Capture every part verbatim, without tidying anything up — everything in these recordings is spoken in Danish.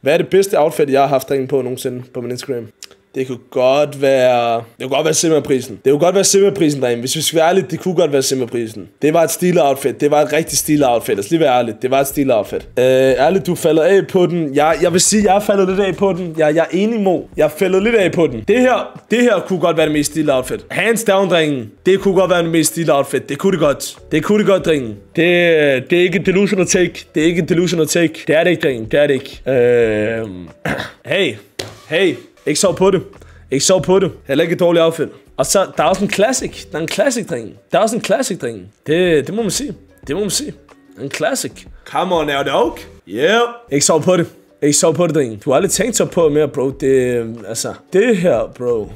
Hvad er det bedste outfit, jeg har haft derinde på nogensinde på min Instagram? Det kunne godt være... Det kunne godt være Simmerprisen. Det kunne godt være Simmerprisen derinde. Hvis vi skal være ærlige, det kunne godt være Simmerprisen. Det var et stilet outfit. Det var et rigtig stilet outfit. Lad os lige være ærligt. Det var et stilet outfit. Øh, ærligt, du falder af på den. Jeg, jeg vil sige, jeg har faldet lidt af på den. Jeg, jeg er enig med. Jeg faldet lidt af på den. Det her, det her kunne godt være det mest stilet outfit. Hands down, drengen. Det kunne godt være det mest stilet outfit. Det kunne det godt. Det kunne det godt, drengen. Det, det er ikke en delusional take. Det er ikke en delusional take. Det er det ikke, drengen. Det er det ikke. Øh... Hey. Hey. Ikke sov på det. Ikke sov på det. Heller ikke et dårligt outfit. Og så, der er også en classic. Der er en classic, dreng. Der er også en classic, dreng. Det, det må man sige. Det må man sige. En classic. Come on now, dog. Yeah. Ikke sov på det. Ikke sov på det, dreng. Du har aldrig tænkt sig på mere, bro. Det, altså, det her, bro.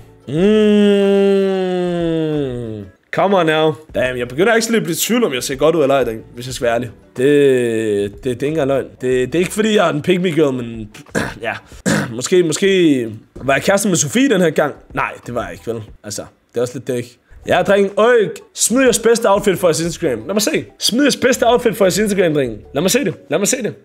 Mm. Come on now. Damn, jeg begynder ikke at blive i tvivl om, jeg ser godt ud eller ej, dreng. Hvis jeg skal være ærlig. Det, det, det er ikke engang løgn. Det, det er ikke fordi, jeg er den pick me girl, men ja. Måske, måske var jeg kæreste med Sofie den her gang? Nej, det var jeg ikke, vel? Altså, det er også lidt dæk. Ja, dreng. Øj, smid jeres bedste outfit for jeres Instagram. Lad mig se. Smid jeres bedste outfit for jeres Instagram, dreng. Lad mig se det. Lad mig se det.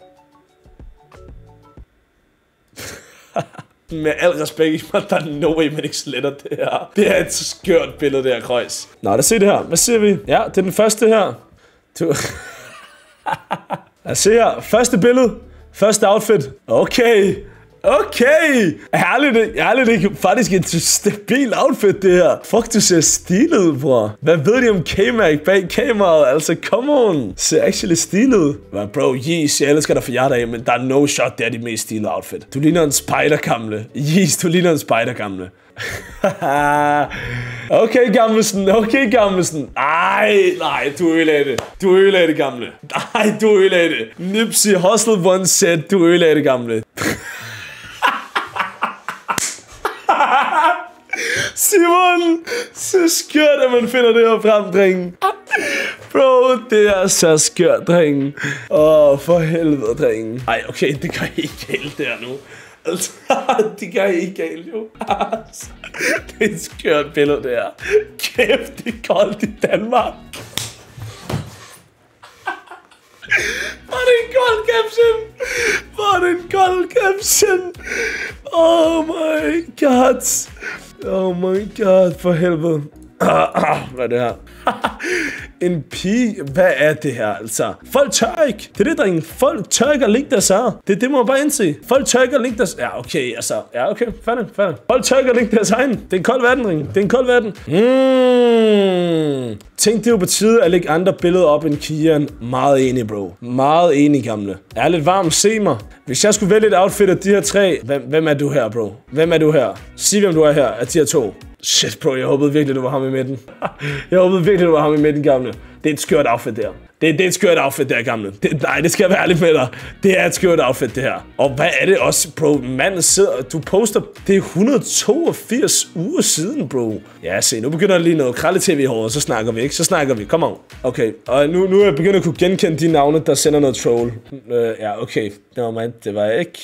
Med al respekt, der er no way, man ikke sletter det her. Det er et skørt billede, det her krøjs. Nå, lad os se det her. Hvad ser vi? Ja, det er den første her. Du... lad os se her. Første billede. Første outfit. Okay. Okay! Herligt, herligt, det er faktisk et stabil outfit, det her. Fuck, du ser stilet ud, bror. Hvad ved de om K-Mac bag kameraet? Altså, come on. Ser actually stilet ud. Men bro, Yeez, jeg elsker dig for hjertet af, men der er no shot, det er dit mest stilede outfit. Du ligner en spider-gamle. Yeez, du ligner en spider-gamle. Okay, Gammelsen. Okay, Gammelsen. Ej, nej, du ødelagde det. Du ødelagde det, gamle. Nej, du ødelagde det. Nipsey Hustle one set, du ødelagde det, gamle. Simon, så skørt, at man finder det her frem, drengen. Bro, det er så skørt, drengen. Åh, oh, for helvede, drengen. Ej, okay, det gør I ikke galt der nu. Altså, det gør I ikke galt, jo. Det er et skørt billede, det her. Kæft, det er koldt i Danmark. Hvor er det en kold caption? Hvor er det en kold caption? Oh my god. Oh my god, for helvede. Hvad er det her? En pige? Hvad er det her, altså? Folk tør ikke. Det er det, drenge. Folk tør ikke at lægge deres her. Det, det må man bare indse. Folk tør ikke at lægge deres... Ja, okay, altså. Ja, okay. Færdig, færdig. Folk tør ikke at lægge deres egen. Det er en kold verden, drenge. Det er en kold verden. Mm. Tænk, det er jo på tide at lægge andre billeder op end Kian. Meget enig, bro. Meget enig, gamle. Jeg er lidt varm. Se mig. Hvis jeg skulle vælge et outfit af de her tre... Hvem, hvem er du her, bro? Hvem er du her? Sig, hvem du er her af de her to. Shit, bro, jeg håbede virkelig, du var ham i midten. Jeg håbede virkelig, du var ham i midten, gamle. Det er et skørt outfit, der. Det, det er et skørt outfit, der, gamle. Det, nej, det skal jeg være ærlig med dig. Det er et skørt outfit, det her. Og hvad er det også, bro? Manden sidder... Du poster... Det er et hundrede og toogfirs uger siden, bro. Ja, se, nu begynder der lige noget kralde-tv i håret, så snakker vi, ikke? Så snakker vi. Come on. Okay, og nu, nu er jeg begyndt at kunne genkende de navne, der sender noget troll. Uh, ja, okay. No, man, det var jeg ikke...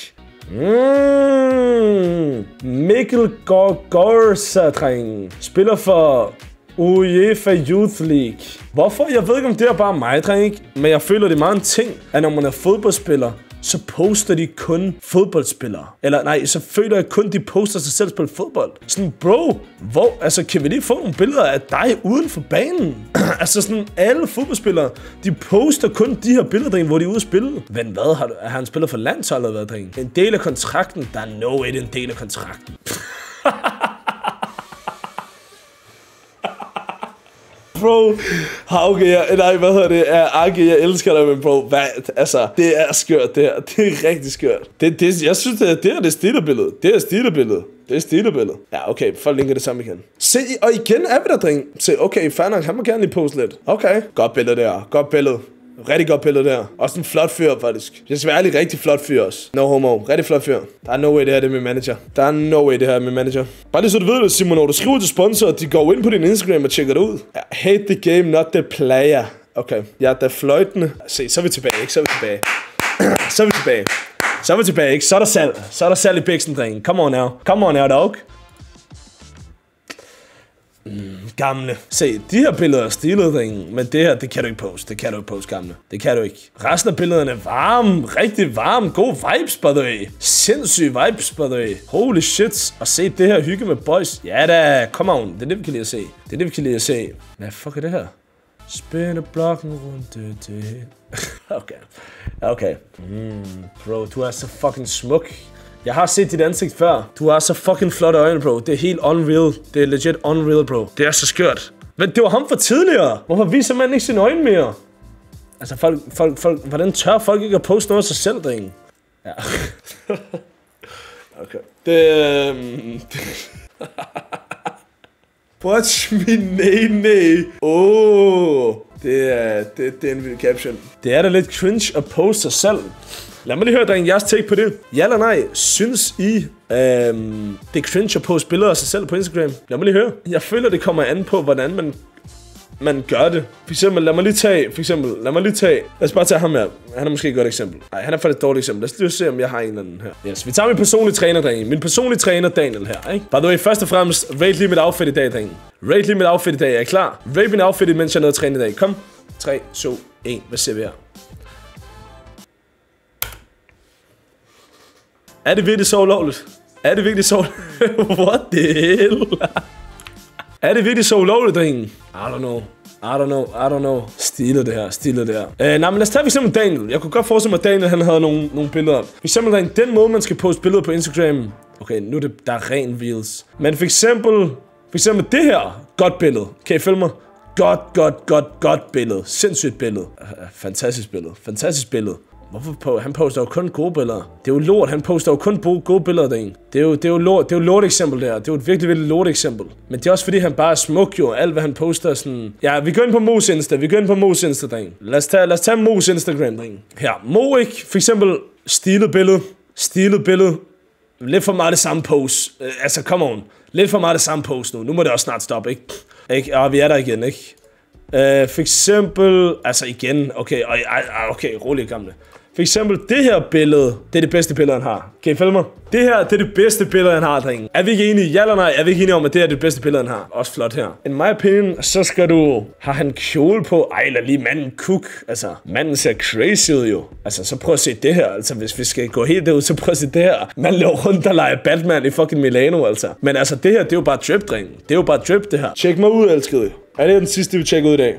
Mm. Mikkel Gorgorza, dreng. Spiller for UEFA Youth League. Hvorfor? Jeg ved ikke, om det er bare mig, dreng. Men jeg føler, det er meget en ting, at når man er fodboldspiller, så poster de kun fodboldspillere. Eller nej, så føler jeg kun, de poster sig selv spille fodbold. Sådan, bro, hvor, altså, kan vi lige få nogle billeder af dig uden for banen? Altså sådan, alle fodboldspillere, de poster kun de her billeder, dreng, hvor de er ude at spille. Men hvad, har, har han spillet for landsholdet eller hvad, dreng? En del af kontrakten? Der er no way, det er en del af kontrakten. Bro, okay, jeg, nej, hvad hedder det? Arke, jeg elsker dig, men bro, hvad, altså, det er skørt, det her. Det er rigtig skørt. Det, det, jeg synes, det er det, er det stillerbillede. Det er stillerbillede. Det er stillerbillede. Ja, okay, folk linker det sammen igen. Se, og igen er vi der, dreng. Se, okay, fair nok, han må gerne lige poste lidt. Okay, godt billede der, godt billede. Rigtig godt billede der. Også en flot fyr, faktisk. Jeg skal være ærlig, rigtig flot fyr også. No homo. Rigtig flot fyr. Der er no way, det her det er min manager. Der er no way, det her er min manager. Bare lige så du ved det, Simon, når du skriver til sponsor, de går ind på din Instagram og tjekker det ud. I hate the game, not the player. Okay. Ja, der er fløjtende. Se, så er vi tilbage, ikke? Så er vi tilbage. Så er vi tilbage. Så er vi tilbage, ikke? Så er der salg. Så er der salg i bæksen, drenge. Come on now. Come on now, dog. Mm, gamle. Se, de her billeder er stilet, drengen. Men det her, det kan du ikke poste. Det kan du ikke poste, gamle. Det kan du ikke. Resten af billederne er varme. Rigtig varme. God vibes, by the way. Sindssyge vibes, by the way. Holy shit. Og se det her hygge med boys. Ja da, come on. Det er det, vi kan lide at se. Det er det, vi kan lide at se. Hvad fuck er det her? Spænde blokken rundt det, det. Okay. Okay. Mm, bro, du er så fucking smuk. Jeg har set dit ansigt før. Du har så fucking flotte øjne, bro. Det er helt unreal. Det er legit unreal, bro. Det er så skørt. Men det var ham for tidligere. Hvorfor viser man ikke sine øjne mere? Altså, folk, folk, folk, hvordan tør folk ikke at poste noget af sig selv, drengen? Ja. Okay. Det, um, Watch me, nej, nej. Åh. Det er, det, det er en vild caption. Det er da lidt cringe at poste sig selv. Lad mig lige høre, drenge, jeres take på det. Ja eller nej, synes I, øhm, det er cringe at poste billeder af sig selv på Instagram? Lad mig lige høre. Jeg føler, det kommer an på, hvordan man, man gør det. For eksempel, lad mig lige tage, for eksempel, lad mig lige tage, lad os bare tage ham her. Han er måske et godt eksempel. Nej, han er faktisk et dårligt eksempel. Lad os lige se, om jeg har en eller anden her. Yes, vi tager min personlige træner, drenge. Min personlige træner, Daniel her, ikke? By the way, først og fremmest, rate lige mit outfit i dag, drenge. Rate lige mit outfit i dag. Er I klar? Rate min outfit, mens jeg er nede at træne i dag. Kom. tre, to, et. Hvad ser vi her? Er det virkelig så ulovligt? Er det virkelig så... What the hell? Er det virkelig så ulovligt, drenge? I don't know. I don't know, I don't know. Stilet det her, stilet det her. Øh, nej, men lad os tage for eksempel Daniel. Jeg kunne godt forestille mig, at Daniel han havde nogle, nogle billeder. For eksempel, drenge, den måde, man skal poste billeder på Instagram. Okay, nu er det, der er ren reels. Men for eksempel, for eksempel det her. Godt billede. Kan I følge mig? Godt, godt, godt, godt billede. Sindssygt billede. Fantastisk billede. Fantastisk billede. Hvorfor på? Han poster jo kun gode billeder. Det er jo lort, han poster jo kun gode billeder, derinde. Det er jo, det er jo lort, det er jo lort eksempel der. Det er jo et virkelig, virkelig lort eksempel. Men det er også fordi, han bare er smuk jo. Alt hvad han poster er sådan... Ja, vi går ind på Mo's Insta. Vi går ind på Mo's Insta, drenge. Lad os tage, lad os tage Mo's Instagram, drenge. Her. Mo, ikke? For eksempel, stilet billede. Stilet billede. Lidt for meget det samme pose. Uh, altså, come on. Lidt for meget det samme pose nu. Nu må det også snart stoppe, ikke? Ikke? Og vi er der igen, ikke? Uh, for eksempel... Altså igen. Okay, okay, rolig gamle. For eksempel det her billede, det er det bedste billede, han har. Kan I følge mig? Det her, det er det bedste billede, han har, drenge. Er vi ikke enige? Ja eller nej? Er vi ikke enige om, at det er det bedste billede, han har? Også flot her. In my opinion, så skal du... Har han kjole på? Ej, lad lige manden cook. Altså, manden ser crazy ud jo. Altså, så prøv at se det her. Altså, hvis vi skal gå helt derud, så prøv at se det her. Man løber rundt og leger Batman i fucking Milano, altså. Men altså, det her, det er jo bare drip, drenge. Det er jo bare drip, det her. Tjek mig ud, elskede. Er det den sidste, vi tjekker ud i dag?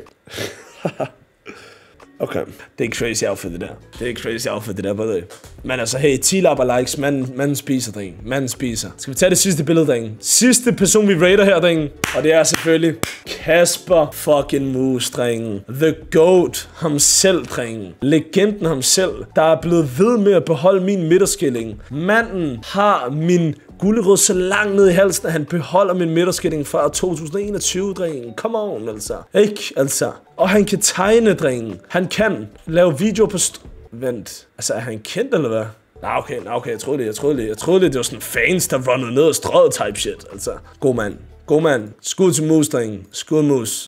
Okay, det er ikke crazy outfit, det der. Det er ikke crazy outfit, det der, by the way. Men altså, hey, ti lapper likes, manden, manden spiser, drenge. Manden spiser. Skal vi tage det sidste billede, drenge? Sidste person, vi rater her, drenge. Og det er selvfølgelig Kasper fucking Mus, drenge. The GOAT, ham selv, drenge. Legenden ham selv, der er blevet ved med at beholde min midterskilling. Manden har min gulerod så langt ned i halsen, at han beholder min midterskilling fra to tusind og enogtyve, drengen. Come on, altså. Ikke, altså. Og han kan tegne, drengen. Han kan lave videoer på st... Vent. Altså, er han kendt, eller hvad? Nej, okay, nej, okay, jeg troede det, jeg troede det. Jeg troede det, det var sådan fans, der runnede ned og strøget type shit, altså. God mand. God mand. Skud til Mus, drengen. Skud Mus.